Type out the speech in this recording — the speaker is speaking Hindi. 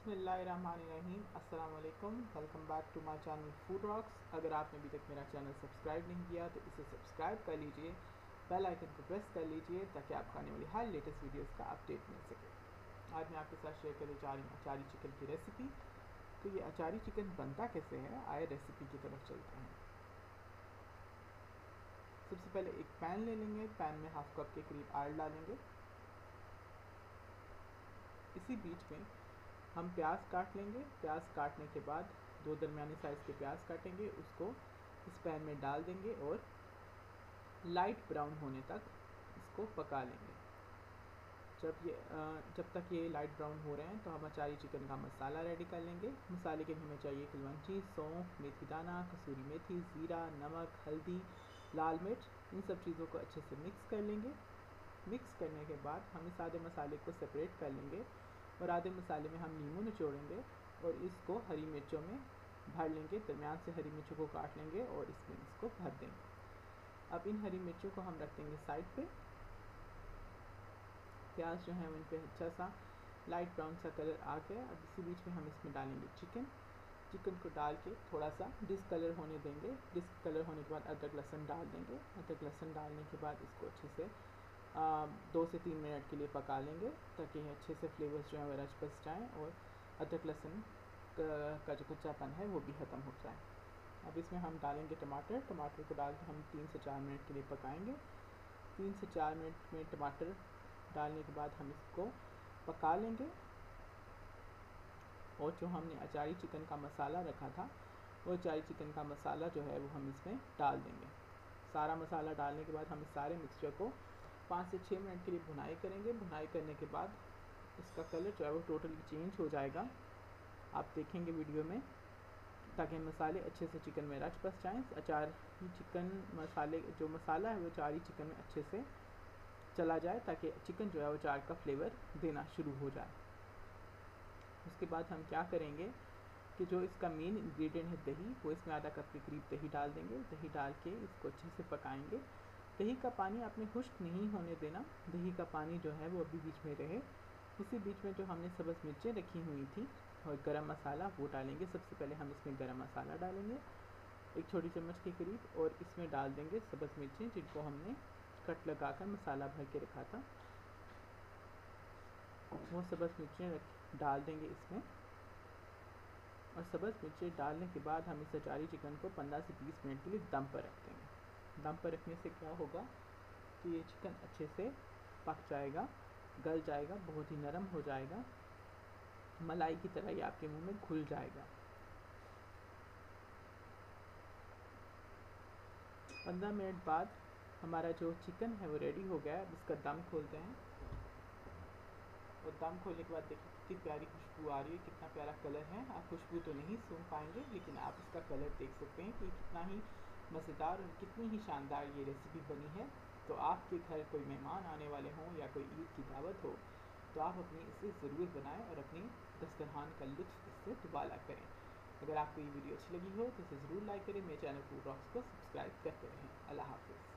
बिस्मिल्लाहिर्रहमानिर्रहीम। अस्सलाम वालेकुम। Welcome back to my channel Food Rocks. अगर आपने अभी तक मेरा चैनल सब्सक्राइब नहीं किया तो इसे सब्सक्राइब कर लीजिए, बेल आइकन को प्रेस कर लीजिए ताकि आपको आने वाली हर लेटेस्ट वीडियोस का अपडेट मिल सके। आज मैं आपके साथ शेयर करने जा रही हूँ अचारी चिकन की रेसिपी। तो ये अचारी चिकन बनता कैसे है, आए रेसिपी की तरफ चलते हैं। सबसे पहले एक पैन ले लेंगे, पैन में हाफ कप के करीब ऑयल डालेंगे। इसी बीच में हम प्याज काट लेंगे। प्याज काटने के बाद दो दरमियानी साइज़ के प्याज काटेंगे, उसको इस पैन में डाल देंगे और लाइट ब्राउन होने तक इसको पका लेंगे। जब तक ये लाइट ब्राउन हो रहे हैं तो हम अचारी चिकन का मसाला रेडी कर लेंगे। मसाले के लिए हमें चाहिए कलवंजी, सौंफ, मेथी दाना, कसूरी मेथी, ज़ीरा, नमक, हल्दी, लाल मिर्च। इन सब चीज़ों को अच्छे से मिक्स कर लेंगे। मिक्स करने के बाद हम इस आधे मसाले को सेपरेट कर लेंगे और आधे मसाले में हम नींबू निचोड़ेंगे और इसको हरी मिर्चों में भर लेंगे। दरमियान से हरी मिर्चों को काट लेंगे और इसमें इसको भर देंगे। अब इन हरी मिर्चों को हम रख देंगे साइड पे। प्याज जो है उन पर अच्छा सा लाइट ब्राउन सा कलर आ गया। अब इसी बीच में हम इसमें डालेंगे चिकन को डाल के थोड़ा सा डिस्कलर होने देंगे। डिस्कलर होने के बाद अदरक लहसुन डाल देंगे। अदरक लहसुन डालने के बाद इसको अच्छे से 2 से 3 मिनट के लिए पका लेंगे ताकि अच्छे से फ्लेवर्स जो हैं वह रच बस जाएँ और अदरक लहसुन का जो कच्चापन है वो भी ख़त्म हो जाए। अब इसमें हम डालेंगे टमाटर को डाल के हम 3 से 4 मिनट के लिए पकाएंगे। 3 से 4 मिनट में टमाटर डालने के बाद हम इसको पका लेंगे और जो हमने अचारी चिकन का मसाला रखा था वो अचारी चिकन का मसाला जो है वो हम इसमें डाल देंगे। सारा मसाला डालने के बाद हम इस सारे मिक्सचर को 5 से 6 मिनट के लिए भुनाई करेंगे। भुनाई करने के बाद इसका कलर जो है वो टोटली चेंज हो जाएगा, आप देखेंगे वीडियो में, ताकि मसाले अच्छे से चिकन में रच बस जाएँ। अचार चिकन मसाले जो मसाला है वो अचारी चिकन में अच्छे से चला जाए ताकि चिकन जो है वो अचार का फ्लेवर देना शुरू हो जाए। उसके बाद हम क्या करेंगे कि जो इसका मेन इंग्रेडिएंट है दही, वो इसमें आधा कप के करीब दही डाल देंगे। दही डाल के इसको अच्छे से पकाएंगे। दही का पानी आपने खुश्क नहीं होने देना, दही का पानी जो है वो अभी बीच में रहे। इसी बीच में जो हमने सब्ज़ मिर्चें रखी हुई थी और गरम मसाला वो डालेंगे। सबसे पहले हम इसमें गरम मसाला डालेंगे 1 छोटी चम्मच के करीब और इसमें डाल देंगे सब्ज़ मिर्चें जिनको हमने कट लगा कर मसाला भर के रखा था। वो सब्ज़ मिर्चें डाल देंगे इसमें और सब्ज़ मिर्चें डालने के बाद हम इस अचारी चिकन को 15 से 20 मिनट के लिए दम पर रख देंगे। दम पर रखने से क्या होगा कि ये चिकन अच्छे से पक जाएगा, गल जाएगा, बहुत ही नरम हो जाएगा, मलाई की तरह ये आपके मुंह में घुल जाएगा। 15 मिनट बाद हमारा जो चिकन है वो रेडी हो गया है। अब इसका दम खोलते हैं और दम खोलने के बाद देखिए कितनी प्यारी खुशबू आ रही है, कितना प्यारा कलर है। आप खुशबू तो नहीं सूंघ पाएंगे लेकिन आप इसका कलर देख सकते हैं कि कितना ही मज़ेदार और कितनी ही शानदार ये रेसिपी बनी है। तो आपके घर कोई मेहमान आने वाले हों या कोई ईद की दावत हो तो आप अपनी इसे ज़रूर बनाएं और अपनी दस्तरखान का लुत्फ़ इससे दुबाला करें। अगर आपको ये वीडियो अच्छी लगी हो तो इसे ज़रूर लाइक करें। मेरे चैनल फूड रॉक्स को सब्सक्राइब करते रहें। अल्लाह हाफ़िज़।